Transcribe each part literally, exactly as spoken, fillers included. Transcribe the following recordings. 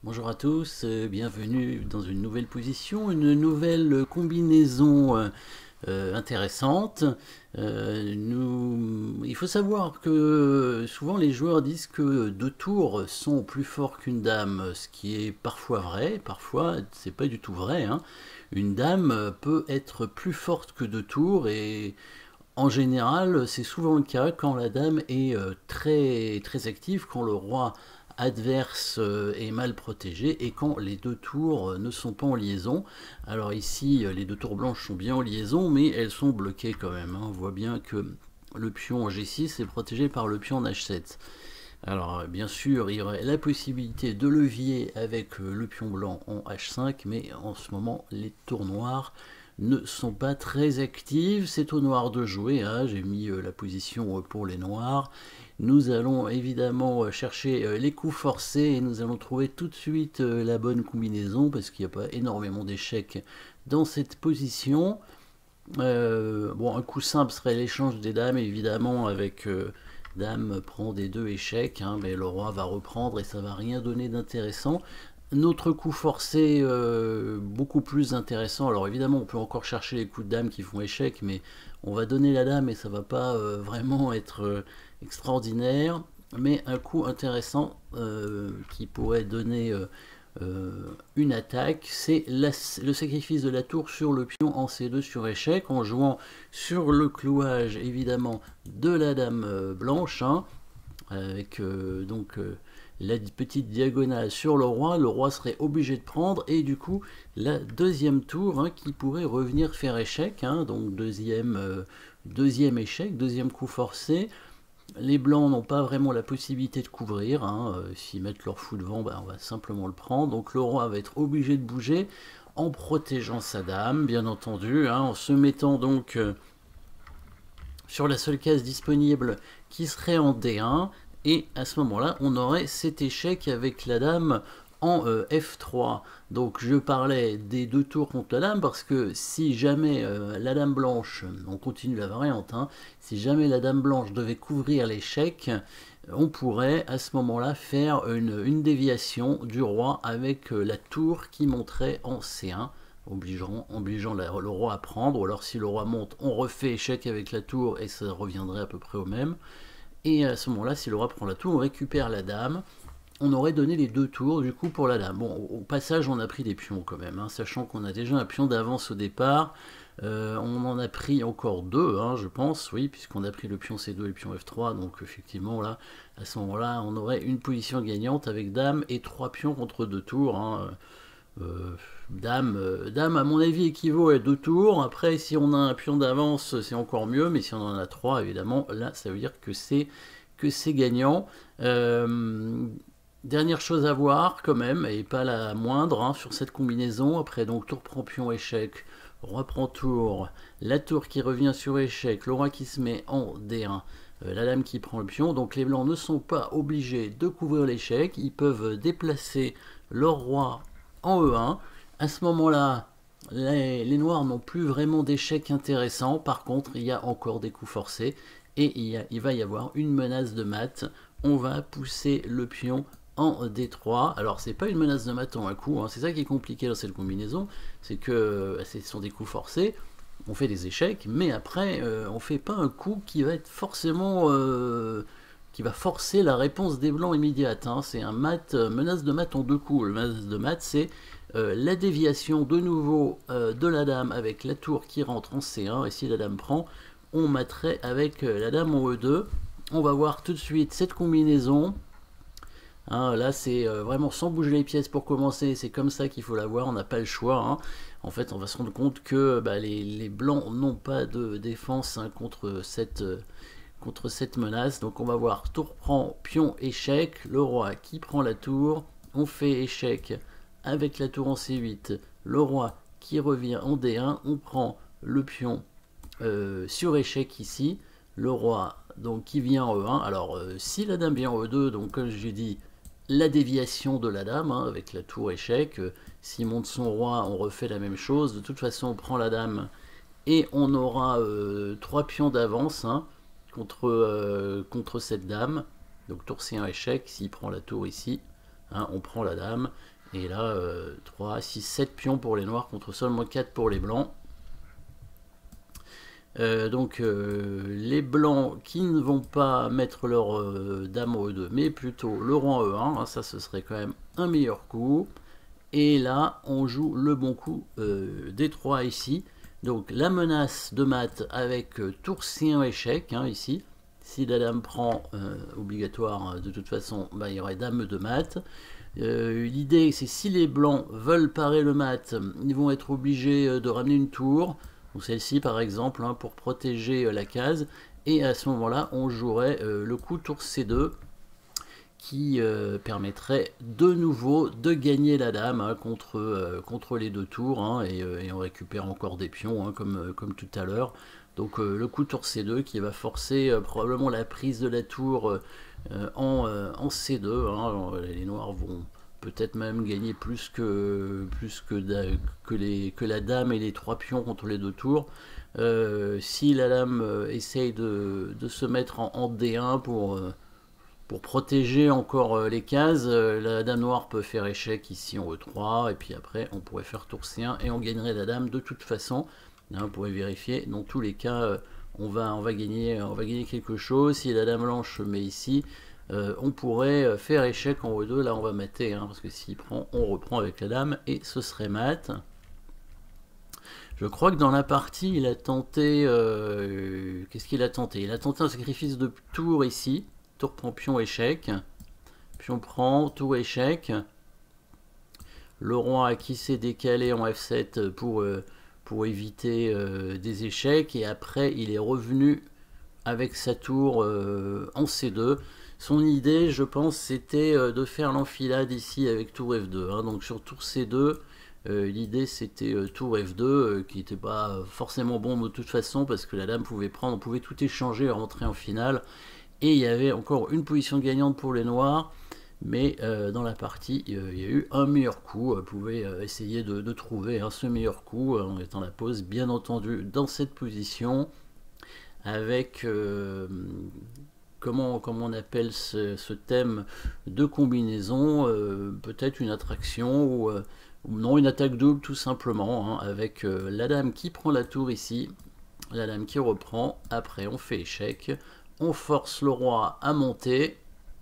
Bonjour à tous, euh, bienvenue dans une nouvelle position, une nouvelle combinaison euh, euh, intéressante. Euh, nous, il faut savoir que souvent les joueurs disent que deux tours sont plus forts qu'une dame, ce qui est parfois vrai, parfois c'est pas du tout vrai, hein. Une dame peut être plus forte que deux tours et en général, c'est souvent le cas quand la dame est euh, très, très active, quand le roi adverse euh, est mal protégé et quand les deux tours euh, ne sont pas en liaison. Alors ici, euh, les deux tours blanches sont bien en liaison, mais elles sont bloquées quand même, hein. On voit bien que le pion en G six est protégé par le pion en H sept. Alors bien sûr, il y aurait la possibilité de levier avec euh, le pion blanc en H cinq, mais en ce moment, les tours noirs ne sont pas très actives. C'est au noir de jouer, hein. J'ai mis euh, la position euh, pour les noirs. Nous allons évidemment euh, chercher euh, les coups forcés et nous allons trouver tout de suite euh, la bonne combinaison parce qu'il n'y a pas énormément d'échecs dans cette position. Euh, bon, un coup simple serait l'échange des dames, évidemment, avec euh, dame prend des deux échecs, hein, mais le roi va reprendre et ça va rien donner d'intéressant. Notre coup forcé, euh, beaucoup plus intéressant. Alors évidemment, on peut encore chercher les coups de dame qui font échec, mais on va donner la dame et ça va pas euh, vraiment être euh, extraordinaire. Mais un coup intéressant euh, qui pourrait donner euh, euh, une attaque, c'est le sacrifice de la tour sur le pion en C deux sur échec, en jouant sur le clouage évidemment de la dame euh, blanche, hein, avec euh, donc euh, la petite diagonale sur le roi. Le roi serait obligé de prendre et du coup la deuxième tour, hein, qui pourrait revenir faire échec, hein, donc deuxième, euh, deuxième échec, deuxième coup forcé. Les blancs n'ont pas vraiment la possibilité de couvrir, hein. Euh, S'ils mettent leur fou devant, ben, on va simplement le prendre. Donc le roi va être obligé de bouger en protégeant sa dame, bien entendu, hein, en se mettant donc euh, sur la seule case disponible qui serait en D un. Et à ce moment-là, on aurait cet échec avec la dame en euh, F trois. Donc je parlais des deux tours contre la dame parce que si jamais euh, la dame blanche, on continue la variante, hein, si jamais la dame blanche devait couvrir l'échec, on pourrait à ce moment-là faire une, une déviation du roi avec euh, la tour qui monterait en C un. Obligeant, obligeant la, le roi à prendre, ou alors si le roi monte, on refait échec avec la tour et ça reviendrait à peu près au même. Et à ce moment-là, si le roi prend la tour, on récupère la dame. On aurait donné les deux tours du coup pour la dame. Bon, au passage, on a pris des pions quand même, hein, sachant qu'on a déjà un pion d'avance au départ. Euh, on en a pris encore deux, hein, je pense, oui, puisqu'on a pris le pion C deux et le pion F trois. Donc effectivement, là, à ce moment-là, on aurait une position gagnante avec dame et trois pions contre deux tours, hein. Euh, dame, euh, dame, à mon avis, équivaut à deux tours. Après, si on a un pion d'avance, c'est encore mieux. Mais si on en a trois, évidemment, là, ça veut dire que c'est que c'est gagnant. Euh, dernière chose à voir, quand même, et pas la moindre, hein, sur cette combinaison. Après, donc, tour prend pion échec, roi prend tour, la tour qui revient sur échec, le roi qui se met en D un. Euh, la dame qui prend le pion. Donc les blancs ne sont pas obligés de couvrir l'échec. Ils peuvent déplacer leur roi en E un. À ce moment-là, les, les noirs n'ont plus vraiment d'échecs intéressants. Par contre, il y a encore des coups forcés et il, y a, il va y avoir une menace de mat. On va pousser le pion en D trois. Alors, c'est pas une menace de mat en un coup, hein. C'est ça qui est compliqué dans cette combinaison. C'est que ce sont des coups forcés. On fait des échecs, mais après, euh, on fait pas un coup qui va être forcément... Euh, qui va forcer la réponse des blancs immédiate, hein. C'est un mat, euh, menace de mat en deux coups. Le menace de mat, c'est euh, la déviation de nouveau euh, de la dame avec la tour qui rentre en C un, et si la dame prend, on materait avec euh, la dame en E deux. On va voir tout de suite cette combinaison. Hein, là, c'est euh, vraiment sans bouger les pièces pour commencer, c'est comme ça qu'il faut la voir, on n'a pas le choix, hein. En fait, on va se rendre compte que bah, les, les blancs n'ont pas de défense, hein, contre cette... Euh, contre cette menace. Donc on va voir tour prend, pion, échec, le roi qui prend la tour, on fait échec avec la tour en C huit, le roi qui revient en D un, on prend le pion euh, sur échec ici, le roi donc qui vient en E un. Alors euh, si la dame vient en E deux, donc comme j'ai dit, la déviation de la dame, hein, avec la tour échec, euh, s'il monte son roi, on refait la même chose. De toute façon, on prend la dame et on aura euh, trois pions d'avance, hein, contre, euh, contre cette dame. Donc tour C un échec, s'il prend la tour ici, hein, on prend la dame, et là, euh, trois, six, sept pions pour les noirs contre seulement quatre pour les blancs. Euh, donc euh, les blancs qui ne vont pas mettre leur euh, dame en E deux, mais plutôt le roi en E un, hein, ça ce serait quand même un meilleur coup. Et là, on joue le bon coup euh, des trois ici. Donc la menace de mat avec euh, tour C un échec, hein, ici. Si la dame prend, euh, obligatoire de toute façon, bah, il y aurait dame de mat. Euh, L'idée, c'est si les blancs veulent parer le mat, ils vont être obligés de ramener une tour. Donc celle-ci, par exemple, hein, pour protéger euh, la case. Et à ce moment-là, on jouerait euh, le coup tour C deux, qui euh, permettrait de nouveau de gagner la dame, hein, contre, euh, contre les deux tours, hein, et, euh, et on récupère encore des pions, hein, comme, euh, comme tout à l'heure. Donc euh, le coup tour C deux qui va forcer euh, probablement la prise de la tour euh, en, euh, en C deux. Hein. Les noirs vont peut-être même gagner plus que, plus que, da, que, les, que la dame et les trois pions contre les deux tours. Euh, si la dame euh, essaye de, de se mettre en, en D un pour... Euh, Pour protéger encore euh, les cases, euh, la dame noire peut faire échec ici en E trois, et puis après on pourrait faire tour C un et on gagnerait la dame de toute façon. Là, on pourrait vérifier, dans tous les cas euh, on, va, on, va gagner, on va gagner quelque chose. Si la dame blanche met ici, euh, on pourrait faire échec en E deux, là on va mater, hein, parce que s'il prend, on reprend avec la dame et ce serait mat. Je crois que dans la partie il a tenté, euh, qu'est-ce qu'il a tenté? Il a tenté un sacrifice de tour ici. Tour prend pion échec, pion prend, tour échec. Le roi qui s'est décalé en F sept pour, euh, pour éviter euh, des échecs, et après il est revenu avec sa tour euh, en C deux. Son idée, je pense, c'était euh, de faire l'enfilade ici avec tour F deux, hein. Donc sur tour C deux, euh, l'idée c'était euh, tour F deux, euh, qui n'était pas forcément bon de toute façon, parce que la dame pouvait prendre, on pouvait tout échanger et rentrer en finale. Et il y avait encore une position gagnante pour les noirs, mais euh, dans la partie, euh, il y a eu un meilleur coup. Vous pouvez euh, essayer de, de trouver hein, ce meilleur coup euh, en étant la pose, bien entendu, dans cette position, avec, euh, comment, comment on appelle ce, ce thème de combinaison, euh, peut-être une attraction, ou, euh, ou non, une attaque double tout simplement, hein, avec euh, la dame qui prend la tour ici, la dame qui reprend, après on fait échec, on force le roi à monter,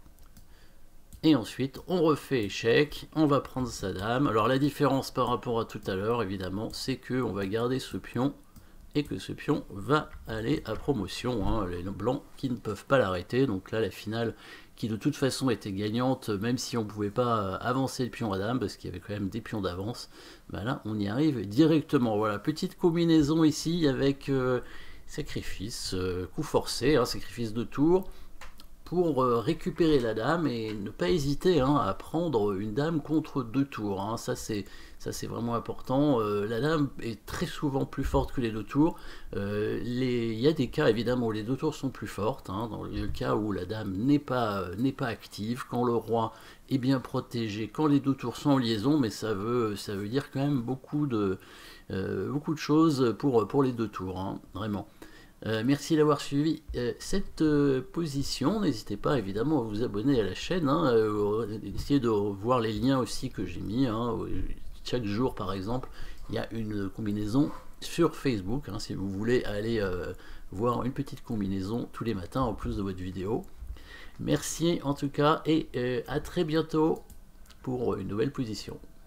et ensuite on refait échec, on va prendre sa dame. Alors la différence par rapport à tout à l'heure, évidemment, c'est que on va garder ce pion, et que ce pion va aller à promotion, hein, les blancs qui ne peuvent pas l'arrêter. Donc là la finale, qui de toute façon était gagnante, même si on ne pouvait pas avancer le pion à dame, parce qu'il y avait quand même des pions d'avance, ben là on y arrive directement. Voilà, petite combinaison ici avec... Euh, sacrifice, euh, coup forcé, hein, sacrifice de tour, pour euh, récupérer la dame, et ne pas hésiter hein, à prendre une dame contre deux tours. Hein. Ça c'est ça c'est vraiment important. Euh, la dame est très souvent plus forte que les deux tours. Euh, les... Il y a des cas évidemment où les deux tours sont plus fortes, hein, dans le cas où la dame n'est pas, euh, n'est pas active, quand le roi est bien protégé, quand les deux tours sont en liaison, mais ça veut, ça veut dire quand même beaucoup de, euh, beaucoup de choses pour, pour les deux tours, hein, vraiment. Euh, merci d'avoir suivi euh, cette euh, position. N'hésitez pas évidemment à vous abonner à la chaîne, hein, euh, essayez de voir les liens aussi que j'ai mis. Hein, chaque jour par exemple, il y a une combinaison sur Facebook, hein, si vous voulez aller euh, voir une petite combinaison tous les matins en plus de votre vidéo. Merci en tout cas, et euh, à très bientôt pour une nouvelle position.